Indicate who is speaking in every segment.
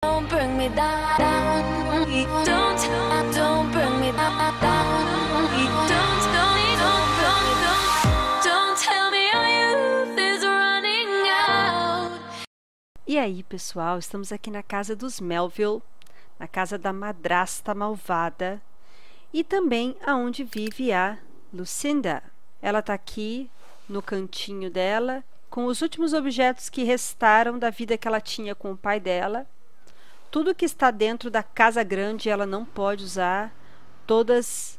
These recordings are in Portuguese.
Speaker 1: Don't bring me down. Don't bring me down. Don't tell me our youth is running out.
Speaker 2: E aí, pessoal, estamos aqui na casa dos Melville, na casa da madrasta malvada e também aonde vive a Lucinda. Ela tá aqui no cantinho dela com os últimos objetos que restaram da vida que ela tinha com o pai dela. Tudo que está dentro da casa grande ela não pode usar, todas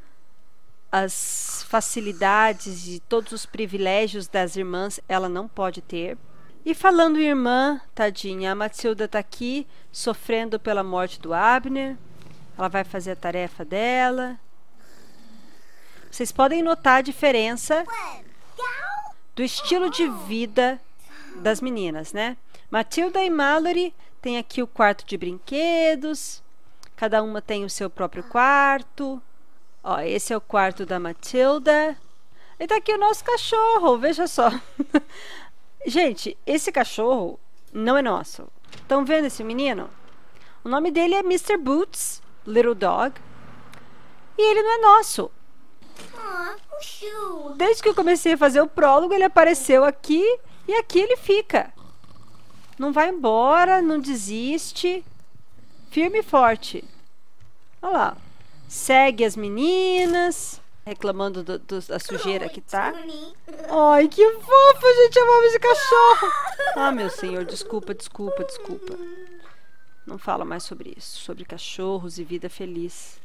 Speaker 2: as facilidades e todos os privilégios das irmãs ela não pode ter. E falando em irmã, tadinha, a Matilda está aqui sofrendo pela morte do Abner. Ela vai fazer a tarefa dela. Vocês podem notar a diferença do estilo de vida das meninas, né? Matilda e Mallory têm aqui o quarto de brinquedos. Cada uma tem o seu próprio quarto. Ó, esse é o quarto da Matilda. E tá aqui o nosso cachorro, veja só. Gente, esse cachorro não é nosso. Estão vendo esse menino? O nome dele é Mr. Boots, Little Dog. E ele não é nosso. Desde que eu comecei a fazer o prólogo, ele apareceu aqui e aqui ele fica. Não vai embora, não desiste. Firme e forte. Olha lá. Segue as meninas, reclamando da sujeira que tá. Ai, que fofo, gente. Eu amo esse cachorro. Ah, meu senhor, desculpa. Não fala mais sobre isso. Sobre cachorros e vida feliz.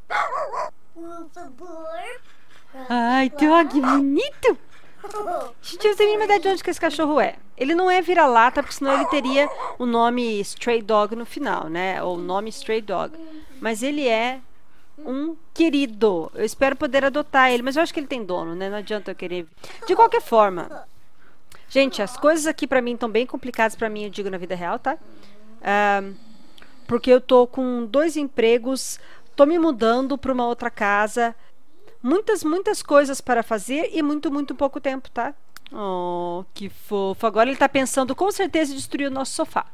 Speaker 2: Ai, que bonito. Gente, eu tenho a mínima ideia de onde que esse cachorro é. Ele não é vira-lata, porque senão ele teria o nome Stray Dog no final, né? Ou o nome Stray Dog. Mas ele é um querido. Eu espero poder adotar ele, mas eu acho que ele tem dono, né? Não adianta eu querer. De qualquer forma, gente, as coisas aqui pra mim estão bem complicadas pra mim, eu digo na vida real, tá? Porque eu tô com 2 empregos, tô me mudando pra uma outra casa, muitas coisas para fazer e muito pouco tempo, tá? Oh, que fofo. Agora ele tá pensando com certeza em destruir o nosso sofá.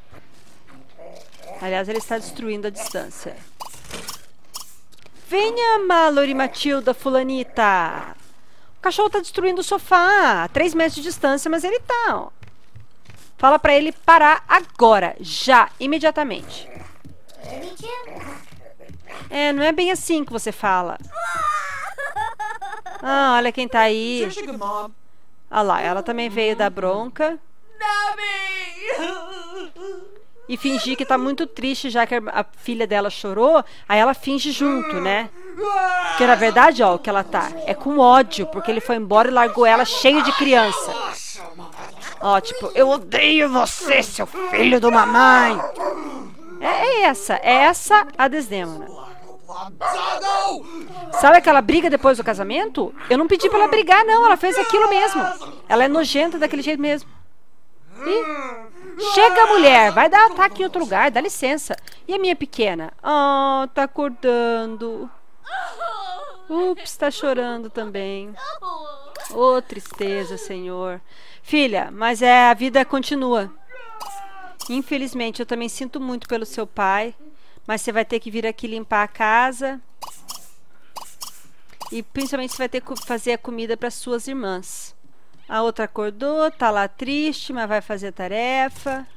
Speaker 2: Aliás, ele está destruindo a distância. Venha, Mallory, Matilda, fulanita. O cachorro tá destruindo o sofá a 3 metros de distância, mas ele tá, ó. Fala pra ele parar agora, já, imediatamente. É, não é bem assim que você fala. Ah, olha quem tá aí. Olha lá, ela também veio dar bronca. E fingir que tá muito triste, já que a filha dela chorou. Aí ela finge junto, né? Porque na verdade, ó, o que ela tá é com ódio, porque ele foi embora e largou ela cheio de criança. Ó, tipo, eu odeio você, seu filho de uma mãe. É essa a Desdémona. Sabe aquela briga depois do casamento? Eu não pedi pra ela brigar, não. Ela fez aquilo mesmo. Ela é nojenta daquele jeito mesmo. Chega, mulher. Vai dar ataque em outro lugar. Dá licença. E a minha pequena? Oh, tá acordando. Ups, tá chorando também. Oh, tristeza, senhor. Filha, mas a vida continua. Infelizmente, eu também sinto muito pelo seu pai. Mas você vai ter que vir aqui limpar a casa. E principalmente você vai ter que fazer a comida para suas irmãs. A outra acordou, tá lá triste, mas vai fazer a tarefa.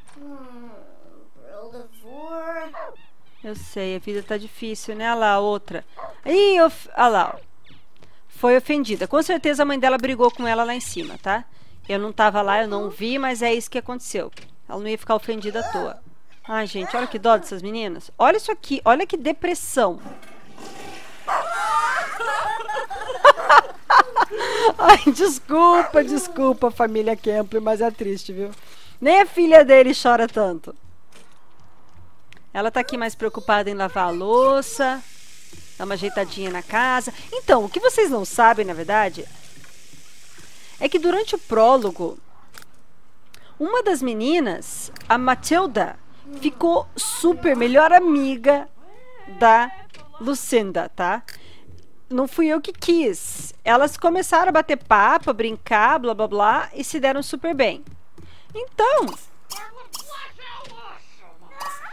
Speaker 2: Eu sei, a vida tá difícil, né? Olha lá, a outra. Ih, olha lá, ó. Foi ofendida. Com certeza a mãe dela brigou com ela lá em cima, tá? Eu não tava lá, eu não vi, mas é isso que aconteceu. Ela não ia ficar ofendida à toa. Ai, gente, olha que dó dessas meninas. Olha isso aqui, olha que depressão. Ai, desculpa, família Kemp, mas é triste, viu? Nem a filha dele chora tanto. Ela tá aqui mais preocupada em lavar a louça, dar uma ajeitadinha na casa. Então, o que vocês não sabem, na verdade, é que durante o prólogo, uma das meninas, a Matilda, ficou super melhor amiga da Lucinda, tá? Não fui eu que quis. Elas começaram a bater papo, a brincar, blá blá blá, e se deram super bem. Então,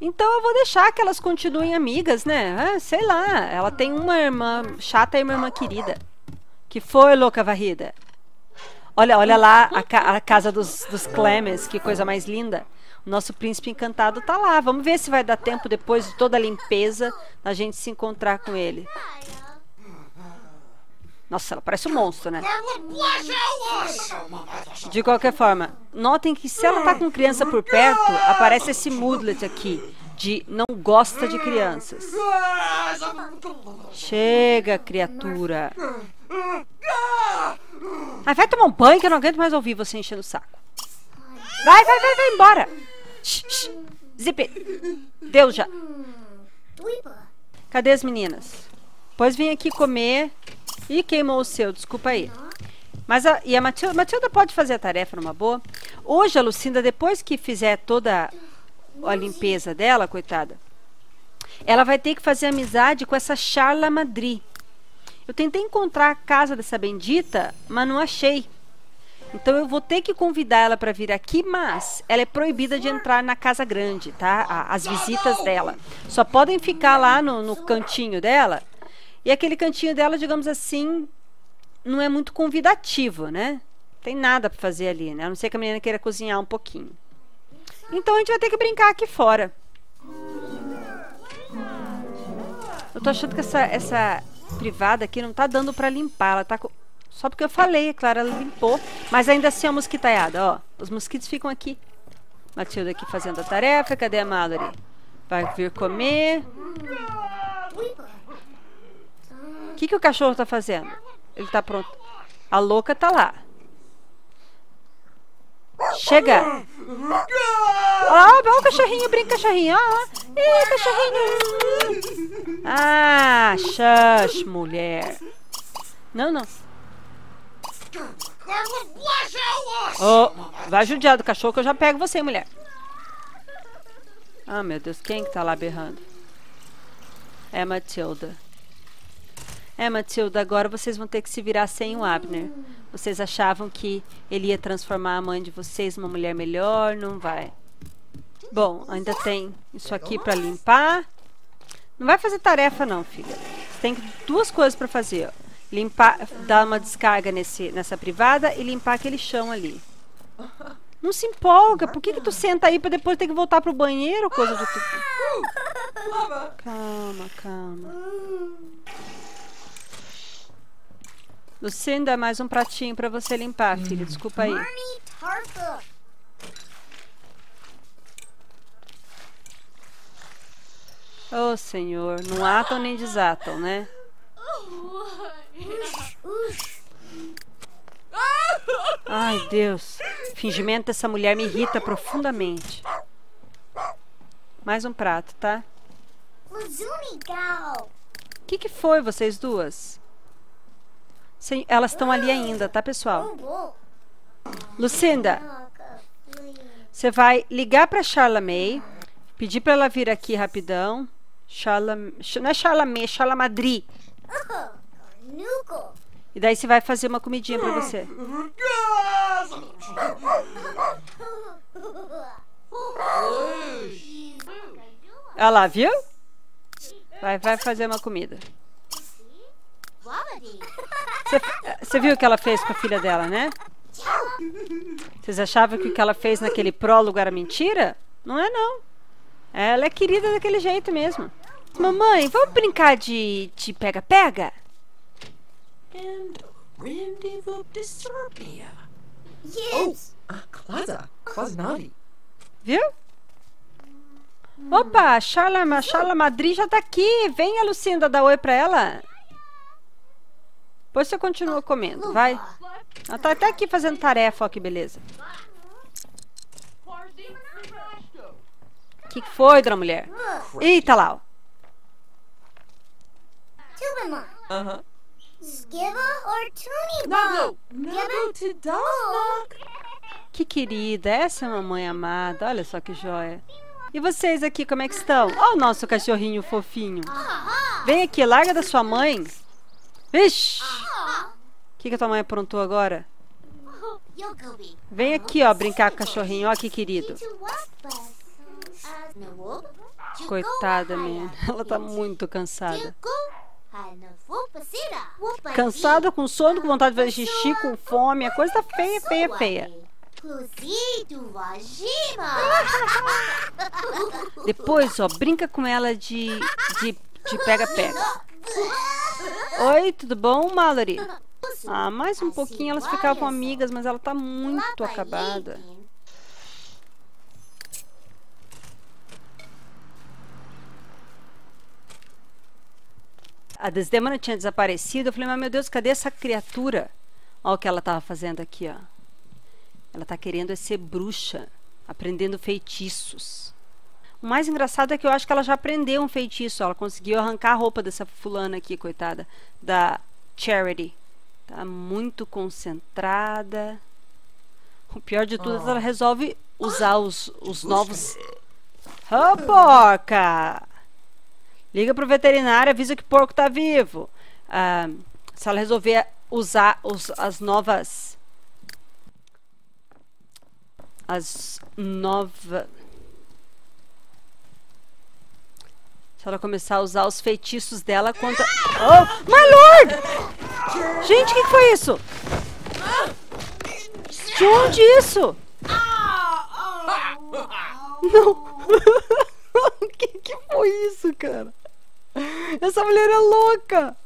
Speaker 2: Então eu vou deixar que elas continuem amigas, né? Ah, sei lá, ela tem uma irmã chata e uma irmã querida. Que foi, louca varrida? Olha lá a casa dos Clemens, que coisa mais linda. O nosso príncipe encantado tá lá. Vamos ver se vai dar tempo, depois de toda a limpeza, a gente se encontrar com ele. Nossa, ela parece um monstro, né? De qualquer forma, notem que se ela tá com criança por perto, aparece esse moodlet aqui, de não gosta de crianças. Chega, criatura. Ai, vai tomar um banho que eu não aguento mais ouvir você enchendo o saco. Vai embora. Zip. Deu já. Cadê as meninas? Pois vim aqui comer. Ih, queimou o seu, desculpa aí. Mas a Matilda pode fazer a tarefa numa boa. Hoje a Lucinda, depois que fizer toda a limpeza dela, coitada, ela vai ter que fazer amizade com essa Charla Madri. Eu tentei encontrar a casa dessa bendita, mas não achei. Então eu vou ter que convidar ela para vir aqui, mas ela é proibida de entrar na casa grande, tá? As visitas dela. Só podem ficar lá no cantinho dela. E aquele cantinho dela, digamos assim, não é muito convidativo, né? Tem nada para fazer ali, né? A não ser que a menina queira cozinhar um pouquinho. Então a gente vai ter que brincar aqui fora. Eu tô achando que essa privada aqui não tá dando para limpar. Ela tá só porque eu falei, é claro, ela limpou. Mas ainda assim é uma mosquitaiada, ó. Os mosquitos ficam aqui. Matilda aqui fazendo a tarefa. Cadê a Mallory? Vai vir comer. O que o cachorro tá fazendo? Ele tá pronto. A louca tá lá. Chega! Ó, o cachorrinho, brinca, cachorrinho. Ó, cachorrinho. Ah, shush, mulher. Não. Oh, vai judiar do cachorro que eu já pego você, mulher. Ah, meu Deus, quem que tá lá berrando? É a Matilda. Matilda, agora vocês vão ter que se virar sem o Abner. Vocês achavam que ele ia transformar a mãe de vocês numa mulher melhor? Não vai. Bom, ainda tem isso aqui pra limpar. Não vai fazer tarefa não, filha. Você tem duas coisas pra fazer, ó. Limpar, dar uma descarga nessa privada e limpar aquele chão ali. Não se empolga. Por que tu senta aí pra depois ter que voltar pro banheiro? Coisa de tudo. Calma. Lucinda, mais um pratinho pra você limpar, filha. Desculpa aí. Oh, senhor. Não atam nem desatam, né? Ai, Deus. O fingimento dessa mulher me irrita profundamente. Mais um prato, tá? O que foi, vocês duas? Sim, elas estão ali ainda, tá, pessoal? Lucinda, você vai ligar pra Charla May, pedir pra ela vir aqui rapidão. Não é Charla May, é Charla Madri. E daí você vai fazer uma comidinha pra você. Olha lá, viu? Vai fazer uma comida. Você viu o que ela fez com a filha dela, né? Vocês achavam que o que ela fez naquele prólogo era mentira? Não é, não. Ela é querida daquele jeito mesmo. Mamãe, vamos brincar de pega-pega? Viu? Opa, Charla Madri já tá aqui. Vem a Lucinda dar oi pra ela. Depois você continua comendo, vai. Ela tá até aqui fazendo tarefa, ó, que beleza. O que foi, dona mulher? Eita lá, ó. Que querida, essa é a mamãe amada. Olha só que joia. E vocês aqui, como é que estão? Ó o nosso cachorrinho fofinho. Vem aqui, larga da sua mãe. Vixe! O que a tua mãe aprontou agora? Vem aqui, ó, brincar com o cachorrinho. Ó que querido. Coitada, menina. Ela tá muito cansada. Cansada, com sono, com vontade de fazer xixi, com fome. A coisa tá feia, feia, feia. Depois, ó, brinca com ela de pega-pega. Oi, tudo bom, Mallory? Ah, mais um pouquinho elas ficavam amigas, mas ela tá muito acabada. A Desdemona tinha desaparecido. Eu falei, mas meu Deus, cadê essa criatura? Olha o que ela tava fazendo aqui, ó. Ela tá querendo ser bruxa, aprendendo feitiços. O mais engraçado é que eu acho que ela já aprendeu um feitiço. Ela conseguiu arrancar a roupa dessa fulana aqui, coitada, da Charity. Tá muito concentrada. O pior de tudo é que ela resolve usar os novos... Ô, porca! Liga pro veterinário, avisa que o porco tá vivo. Se ela resolver usar as novas... Se ela começar a usar os feitiços dela contra... Oh, my lord! Gente, o que foi isso? De onde isso? Não. O que foi isso, cara? Essa mulher é louca.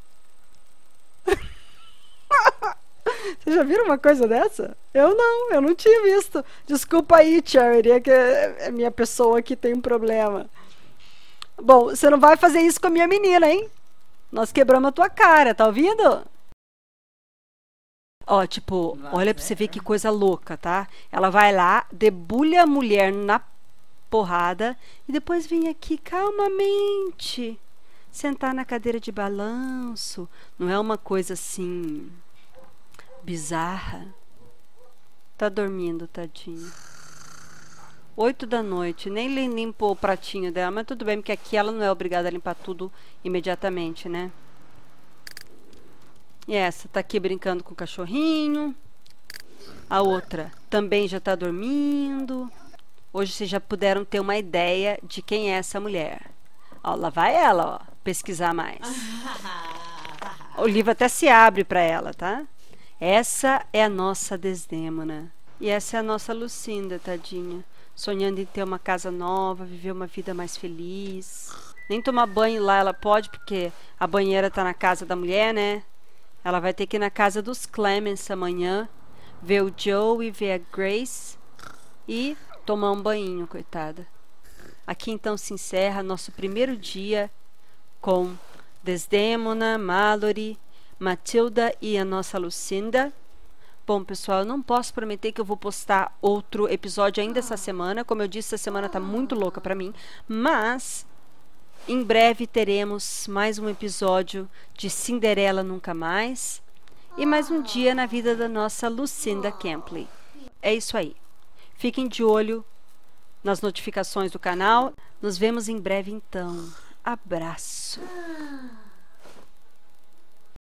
Speaker 2: Vocês já viram uma coisa dessa? Eu não tinha visto. Desculpa aí, Charity, é que é minha pessoa que tem um problema. Bom, você não vai fazer isso com a minha menina, hein? Nós quebramos a tua cara, tá ouvindo? Ó, tipo, olha pra você ver que coisa louca, tá? Ela vai lá, debulha a mulher na porrada e depois vem aqui calmamente sentar na cadeira de balanço. Não é uma coisa assim bizarra. Tá dormindo, tadinho. 8 da noite, nem limpou o pratinho dela, mas tudo bem, porque aqui ela não é obrigada a limpar tudo imediatamente, né? E essa tá aqui brincando com o cachorrinho. A outra também já tá dormindo. Hoje vocês já puderam ter uma ideia de quem é essa mulher. Ó, lá vai ela, ó, pesquisar mais. O livro até se abre para ela, tá? Essa é a nossa Desdemona. E essa é a nossa Lucinda, tadinha. Sonhando em ter uma casa nova, viver uma vida mais feliz. Nem tomar banho lá ela pode, porque a banheira tá na casa da mulher, né? Ela vai ter que ir na casa dos Clemens amanhã, ver o Joe e ver a Grace e tomar um banho, coitada. Aqui então se encerra nosso primeiro dia com Desdemona, Mallory, Matilda e a nossa Lucinda. Bom, pessoal, eu não posso prometer que eu vou postar outro episódio ainda essa semana. Como eu disse, essa semana tá muito louca pra mim. Mas em breve teremos mais um episódio de Cinderela Nunca Mais e mais um dia na vida da nossa Lucinda Campley. É isso aí. Fiquem de olho nas notificações do canal. Nos vemos em breve então. Abraço.